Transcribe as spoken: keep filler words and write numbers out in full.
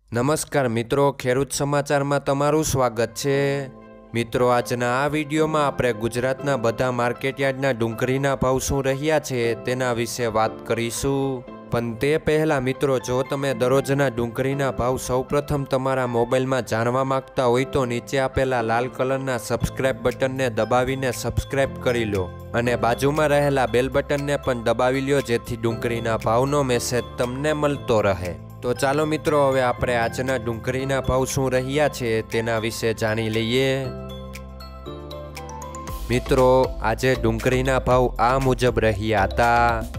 નમસ્કાર મિત્રો, ખેડૂત સમાચારમાં તમારું સ્વાગત છે। મિત્રો, આજના આ વિડીયોમાં આપણે ગુજરાતના બધા માર્કેટયાર્ડના ડુંગળીના ભાવ શું રહ્યા છે તેના વિશે વાત કરીશું। પણ તે પહેલાં મિત્રો, જો તમે દરરોજના ડુંગળીના ભાવ સૌપ્રથમ તમારા મોબાઈલમાં જાણવા માંગતા હોય તો નીચે આપેલા લાલ કલરના સબસ્ક્રાઇબ બટનને દબાવીને સબસ્ક્રાઇબ કરી લો અને બાજુમાં રહેલા બેલ બટનને પણ દબાવી લો, જેથી ડુંગળીના ભાવનો મેસેજ તમને મળતો રહે। તો ચાલો મિત્રો, હવે આપણે આજના ડુંગળીના ભાવ શું રહ્યા છે તેના વિશે જાણી લઈએ। મિત્રો, આજે ડુંગળીના ભાવ આ મુજબ રહ્યા હતા।